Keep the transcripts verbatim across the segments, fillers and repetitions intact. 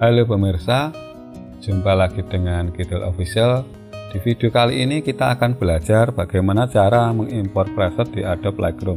Halo pemirsa, jumpa lagi dengan Kidul Official. Di video kali ini kita akan belajar bagaimana cara mengimpor preset di Adobe Lightroom.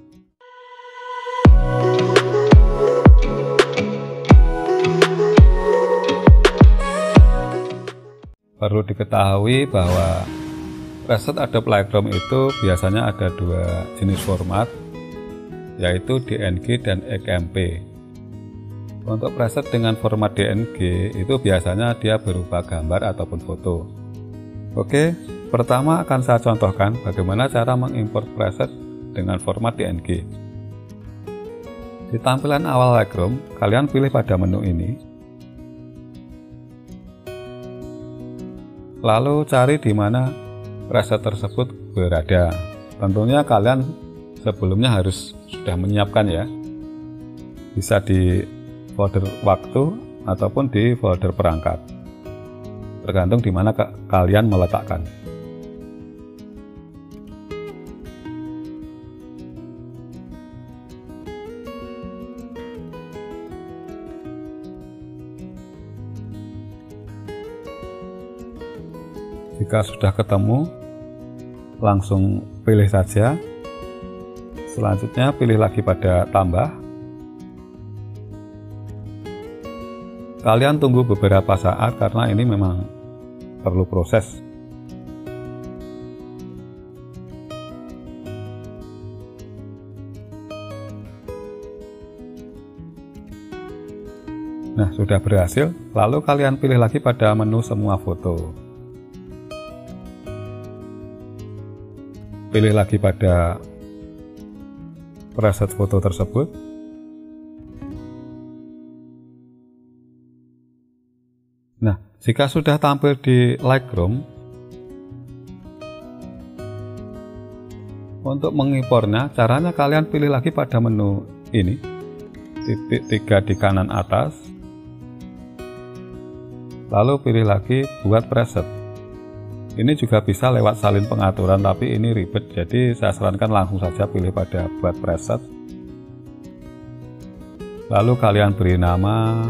Perlu diketahui bahwa preset Adobe Lightroom itu biasanya ada dua jenis format, yaitu D N G dan X M P. Untuk preset dengan format D N G itu biasanya dia berupa gambar ataupun foto. Oke, pertama akan saya contohkan bagaimana cara mengimport preset dengan format D N G. Di tampilan awal Lightroom, kalian pilih pada menu ini. Lalu cari di mana preset tersebut berada. Tentunya kalian sebelumnya harus sudah menyiapkan ya. Bisa di folder waktu ataupun di folder perangkat, tergantung di mana kalian meletakkan. Jika sudah ketemu, langsung pilih saja. Selanjutnya pilih lagi pada tambah. Kalian tunggu beberapa saat karena ini memang perlu proses. Nah, sudah berhasil. Lalu kalian pilih lagi pada menu semua foto. Pilih lagi pada preset foto tersebut. Nah, jika sudah tampil di Lightroom, untuk mengimpornya, caranya kalian pilih lagi pada menu ini, titik tiga di kanan atas, lalu pilih lagi buat preset. Ini juga bisa lewat salin pengaturan, tapi ini ribet, jadi saya sarankan langsung saja pilih pada buat preset. Lalu kalian beri nama.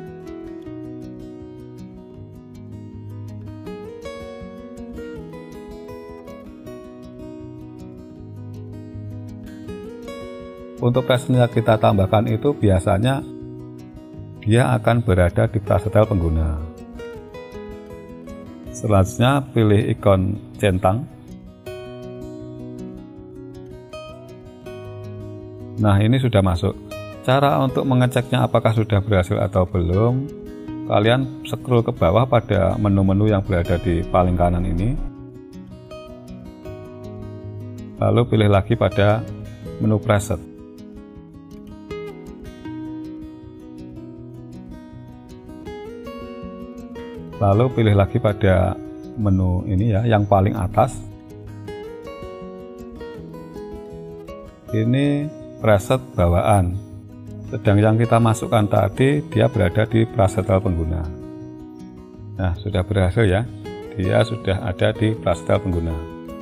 Untuk presetnya kita tambahkan itu biasanya dia akan berada di prasetel pengguna. Selanjutnya pilih ikon centang. Nah, ini sudah masuk. Cara untuk mengeceknya apakah sudah berhasil atau belum, kalian scroll ke bawah pada menu-menu yang berada di paling kanan ini. Lalu pilih lagi pada menu preset. Lalu pilih lagi pada menu ini ya, yang paling atas. Ini preset bawaan. Sedang yang kita masukkan tadi dia berada di prasetel pengguna. Nah, sudah berhasil ya. Dia sudah ada di prasetel pengguna.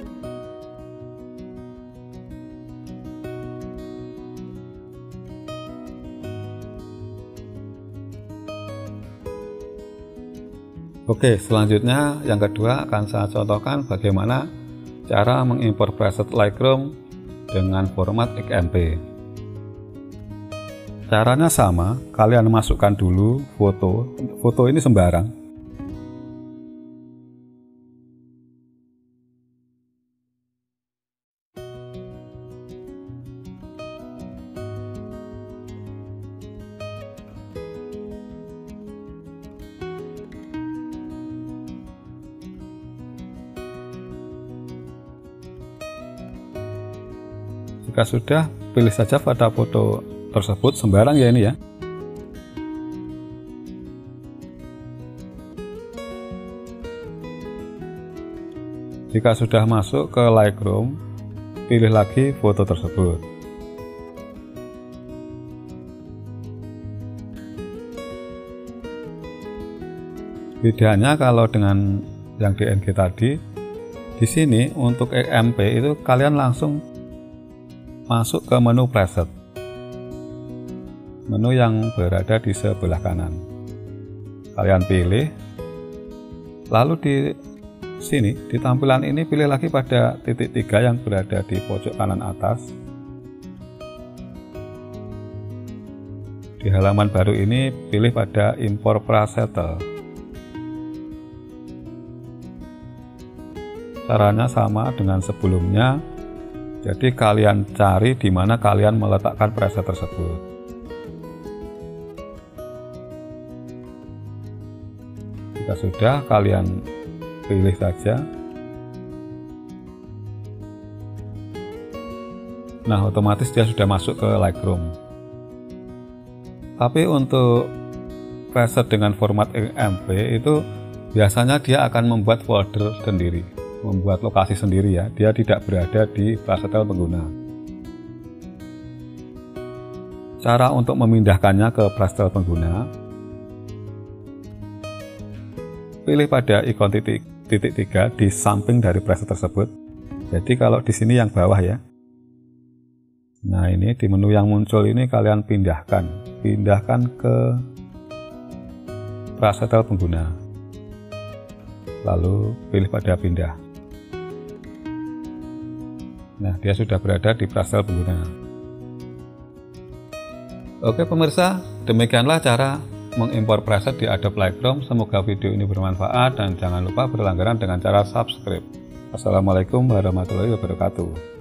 Oke, selanjutnya yang kedua akan saya contohkan bagaimana cara mengimpor preset Lightroom dengan format X M P. Caranya sama, kalian masukkan dulu foto. Foto ini sembarang. Jika sudah, pilih saja pada foto tersebut sembarang ya ini ya. Jika sudah masuk ke Lightroom, pilih lagi foto tersebut. Bedanya kalau dengan yang D N G tadi, di sini untuk X M P itu kalian langsung masuk ke menu preset, menu yang berada di sebelah kanan. Kalian pilih. Lalu di sini, di tampilan ini pilih lagi pada titik tiga yang berada di pojok kanan atas. Di halaman baru ini pilih pada impor presettle. Caranya sama dengan sebelumnya. Jadi kalian cari di mana kalian meletakkan preset tersebut. Jika sudah, kalian pilih saja. Nah, otomatis dia sudah masuk ke Lightroom. Tapi untuk preset dengan format X M P itu biasanya dia akan membuat folder sendiri, membuat lokasi sendiri ya. Dia tidak berada di presetel pengguna. Cara untuk memindahkannya ke presetel pengguna, pilih pada ikon titik titik tiga di samping dari preset tersebut. Jadi kalau di sini yang bawah ya. Nah, ini di menu yang muncul ini kalian pindahkan, pindahkan ke presetel pengguna. Lalu pilih pada pindah. Nah, dia sudah berada di presetel pengguna. Oke pemirsa, demikianlah cara mengimpor preset di Adobe Lightroom. Semoga video ini bermanfaat dan jangan lupa berlangganan dengan cara subscribe. Assalamualaikum warahmatullahi wabarakatuh.